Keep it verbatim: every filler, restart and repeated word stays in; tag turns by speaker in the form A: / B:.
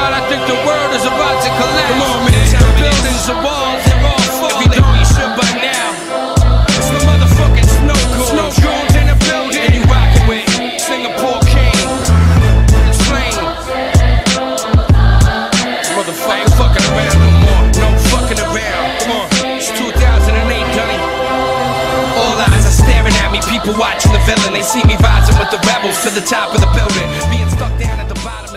A: God, I think the world is about to collapse. Come on, man. The buildings, the walls, they're all falling. If you know you should by now. It's the motherfucking snow cones. Snow cones in the building. And you rockin' with Singapore King. It's flame. Motherfucker, ain't fucking around no more. No fucking around. Come on. It's two thousand eight, Dunny. All eyes are staring at me. People watching the villain. They see me rising with the rebels to the top of the building. Being stuck down at the bottom.